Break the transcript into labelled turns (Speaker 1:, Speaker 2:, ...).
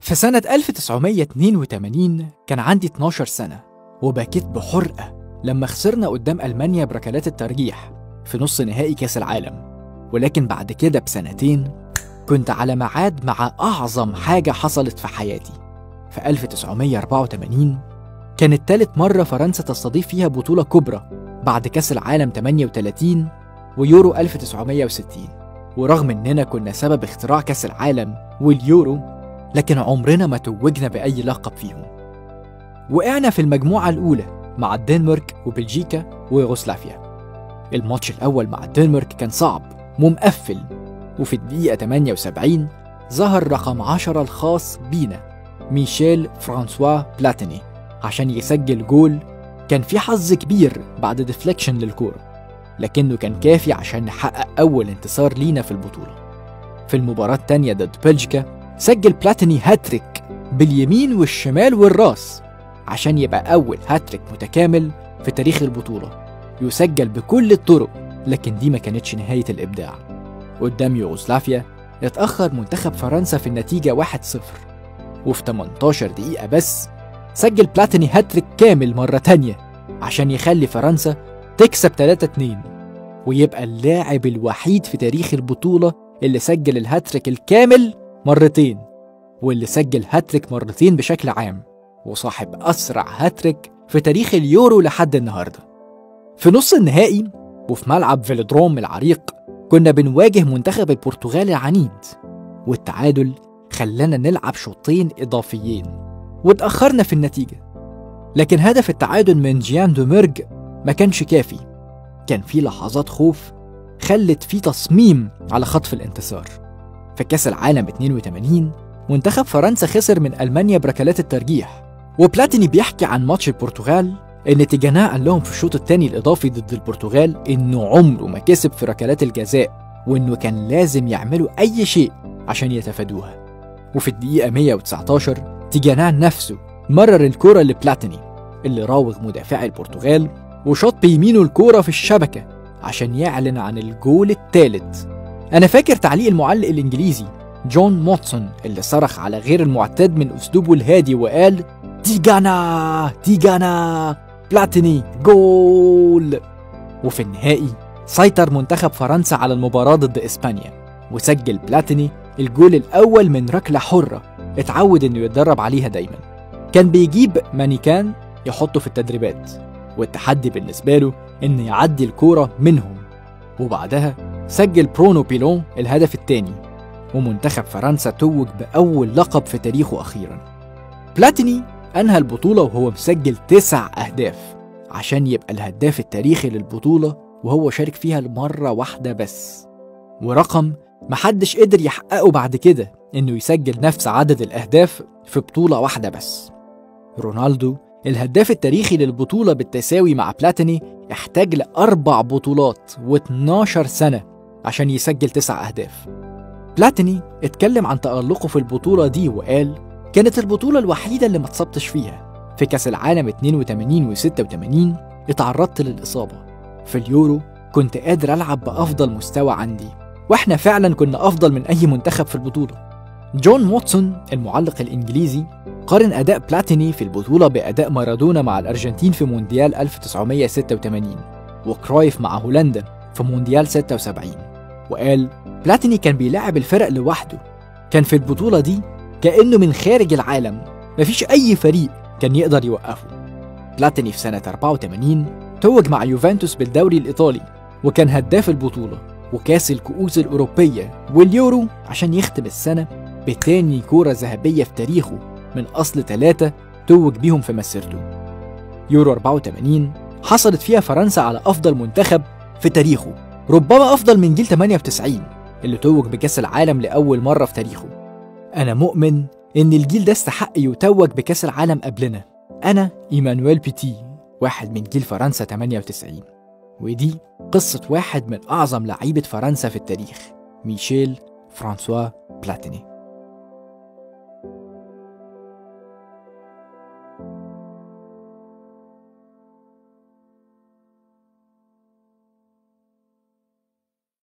Speaker 1: في سنة 1982 كان عندي 12 سنة، وبكيت بحرقة لما خسرنا قدام ألمانيا بركلات الترجيح في نص نهائي كأس العالم. ولكن بعد كده بسنتين كنت على ميعاد مع أعظم حاجة حصلت في حياتي. في 1984 كانت تالت مرة فرنسا تستضيف فيها بطولة كبرى بعد كأس العالم 38 ويورو 1960. ورغم إننا كنا سبب اختراع كأس العالم واليورو، لكن عمرنا ما توجنا بأي لقب فيهم. وقعنا في المجموعة الأولى مع الدنمارك وبلجيكا ويوغوسلافيا. الماتش الأول مع الدنمارك كان صعب ومقفل، وفي الدقيقة 78 ظهر رقم 10 الخاص بينا ميشيل فرانسوا بلاتيني عشان يسجل جول. كان في حظ كبير بعد ديفليكشن للكورة، لكنه كان كافي عشان نحقق أول انتصار لينا في البطولة. في المباراة التانية ضد بلجيكا سجل بلاتيني هاتريك باليمين والشمال والراس عشان يبقى أول هاتريك متكامل في تاريخ البطولة يسجل بكل الطرق. لكن دي ما كانتش نهاية الإبداع. قدام يوغوسلافيا اتأخر منتخب فرنسا في النتيجة 1-0، وفي 18 دقيقة بس سجل بلاتيني هاتريك كامل مرة تانية عشان يخلي فرنسا تكسب 3-2، ويبقى اللاعب الوحيد في تاريخ البطولة اللي سجل الهاتريك الكامل مرتين، واللي سجل هاتريك مرتين بشكل عام، وصاحب أسرع هاتريك في تاريخ اليورو لحد النهاردة. في نص النهائي وفي ملعب فيلودروم العريق كنا بنواجه منتخب البرتغال العنيد، والتعادل خلانا نلعب شوطين إضافيين واتأخرنا في النتيجة. لكن هدف التعادل من جيان دوميرج ما كانش كافي. كان في لحظات خوف خلت في تصميم على خطف الانتصار. في كأس العالم 82 منتخب فرنسا خسر من ألمانيا بركلات الترجيح، وبلاتيني بيحكي عن ماتش البرتغال إن تيجانا قال لهم في الشوط الثاني الإضافي ضد البرتغال إنه عمره ما كسب في ركلات الجزاء، وإنه كان لازم يعملوا أي شيء عشان يتفادوها. وفي الدقيقة 119 تيجانا نفسه مرر الكرة لبلاتيني اللي راوغ مدافع البرتغال، وشاط بيمينه الكرة في الشبكة عشان يعلن عن الجول الثالث. أنا فاكر تعليق المعلق الإنجليزي جون موتسون اللي صرخ على غير المعتاد من أسلوبه الهادي وقال تيجانا تيجانا بلاتيني جول. وفي النهائي سيطر منتخب فرنسا على المباراة ضد إسبانيا، وسجل بلاتيني الجول الأول من ركلة حرة اتعود إنه يتدرب عليها دايما. كان بيجيب مانيكان يحطه في التدريبات، والتحدي بالنسبة له إن يعدي الكورة منهم. وبعدها سجل برونو بيلون الهدف الثاني، ومنتخب فرنسا توج بأول لقب في تاريخه أخيرا. بلاتيني أنهى البطولة وهو مسجل 9 أهداف عشان يبقى الهداف التاريخي للبطولة، وهو شارك فيها لمرة واحدة بس، ورقم محدش قدر يحققه بعد كده إنه يسجل نفس عدد الأهداف في بطولة واحدة بس. رونالدو الهداف التاريخي للبطولة بالتساوي مع بلاتيني احتاج ل4 بطولات و12 سنة عشان يسجل 9 أهداف. بلاتيني اتكلم عن تألقه في البطولة دي وقال كانت البطولة الوحيدة اللي ما اتصبتش فيها. في كأس العالم 82 و86 اتعرضت للإصابة. في اليورو كنت قادر ألعب بأفضل مستوى عندي، واحنا فعلا كنا أفضل من أي منتخب في البطولة. جون موتسون المعلق الإنجليزي قارن أداء بلاتيني في البطولة بأداء مارادونا مع الأرجنتين في مونديال 1986 وكرويف مع هولندا في مونديال 76، وقال بلاتيني كان بيلعب الفرق لوحده. كان في البطولة دي كأنه من خارج العالم، مفيش أي فريق كان يقدر يوقفه. بلاتيني في سنة 84 توج مع يوفنتوس بالدوري الإيطالي، وكان هداف البطولة وكاس الكؤوس الأوروبية واليورو عشان يختم السنة بتاني كرة ذهبية في تاريخه من أصل 3 توج بيهم في مسيرته. يورو 84 حصلت فيها فرنسا على أفضل منتخب في تاريخه، ربما أفضل من جيل 98 اللي توج بكأس العالم لأول مرة في تاريخه. أنا مؤمن إن الجيل ده استحق يتوج بكأس العالم قبلنا. أنا إيمانويل بيتي، واحد من جيل فرنسا 98، ودي قصة واحد من أعظم لعيبة فرنسا في التاريخ، ميشيل فرانسوا بلاتيني.